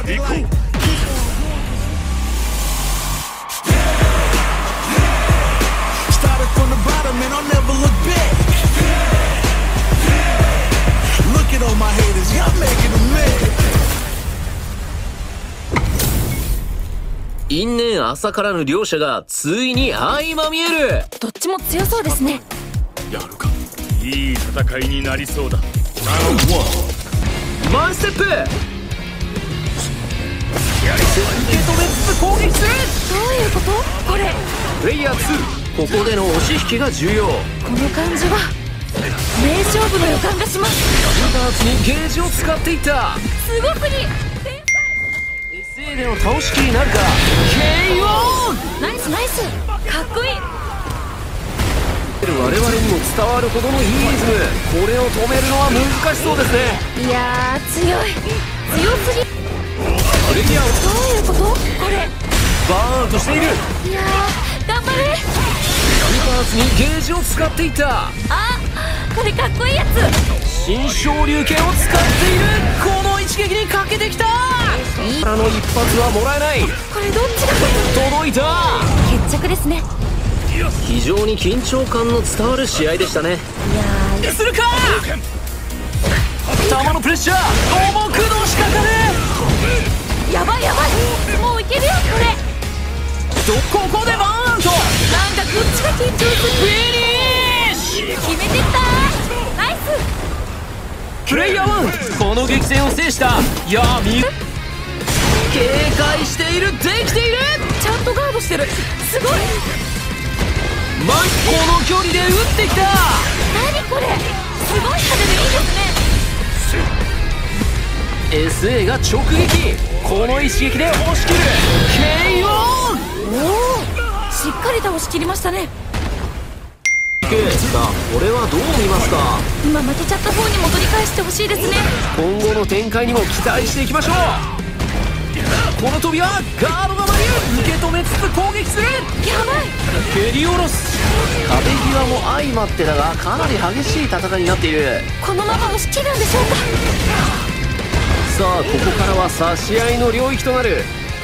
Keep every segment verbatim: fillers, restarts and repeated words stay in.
行こう。Started from the bottom and I'll never look back. Look at all my haters, y'all making them mad. 因縁朝からぬ両者がついに相まみえる。 どっちも強そうですね。 やるか。いい戦いになりそうだ。 ワンステップ。受け止めつつ攻撃する。 どういうこと？これプレイヤーツー、ここでの押し引きが重要。この感じは名勝負の予感がします。 ダーツにゲージを使っていった。 すごすぎ。 エスエー での倒しきりになるか。 ケーオー。 ナイスナイス、かっこいい。 我々にも伝わるほどのいいリズム。これを止めるのは難しそうですね。 いやー強い、強すぎ。 プレイヤーどういうこと？これバーンアウトしている。 いやー頑張れ。 ダーツにゲージを使っていた。 あ、これかっこいいやつ。 新昇竜拳を使っている。この一撃にかけてきた。からの一発はもらえない。 これどっちが届いた。 決着ですね。 非常に緊張感の伝わる試合でしたね。 いやーするか。球のプレッシャー重くのしかかる。 やばいやばい、もういけるよこれ。 とここでバーンアウト。 なんかこっちが緊張する。 フィニッシュ。 決めてったー。ナイス。 プレイヤーワン、この激戦を制した。いやー見警戒している。できている。 ちゃんとガードしてる。すごい。 マイこの距離で打ってきた。 何これ、すごい派手でいいですね。 エスエー が直撃。この一撃で押し切る。 ケーオー。 おお、しっかり倒しきりましたね。 さあこれはどう見ますか。 今負けちゃった方に戻り返してほしいですね。 今後の展開にも期待していきましょう。この飛びはガードが割り、受け止めつつ攻撃する。 やばい。 蹴り下ろす。壁際も相まってだがかなり激しい戦いになっている。 このまま押し切るんでしょうか。 さあここからは差し合いの領域となる。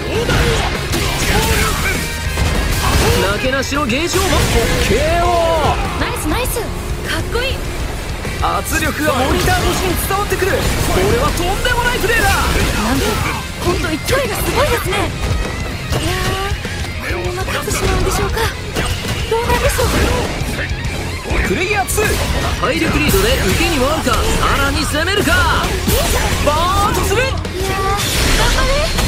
なけなしのゲージをマット ケーオー。 ナイスナイス、かっこいい。 圧力がモニター越しに伝わってくる。これはとんでもないプレーだ。 なんと今度勢いがすごいですね。いやー、このまま勝ってしまうんでしょうか。どうなんでしょう。 プレイヤーツー、体力リードで受けに回るか、さらに攻めるか。バーンとする。いやー、頑張れ。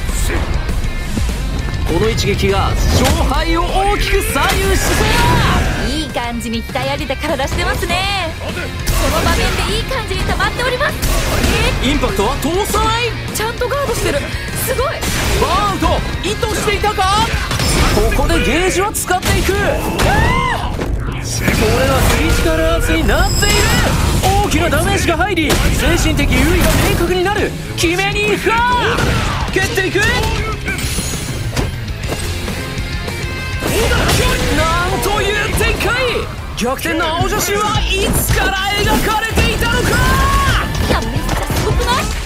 この一撃が勝敗を大きく左右しそうだ。 いい感じに鍛え上げた体してますね。この場面でいい感じに溜まっております。 インパクトは通さない。 ちゃんとガードしてる。すごい。 バーンアウト。意図していたか。ここでゲージを使っていく。これがクリティカルアーツになっている。大きなダメージが入り精神的優位が明確になる。決めに行くか。蹴っていく。なんという展開。逆転の青写真はいつから描かれていたのか。 いや、めっちゃすごくない？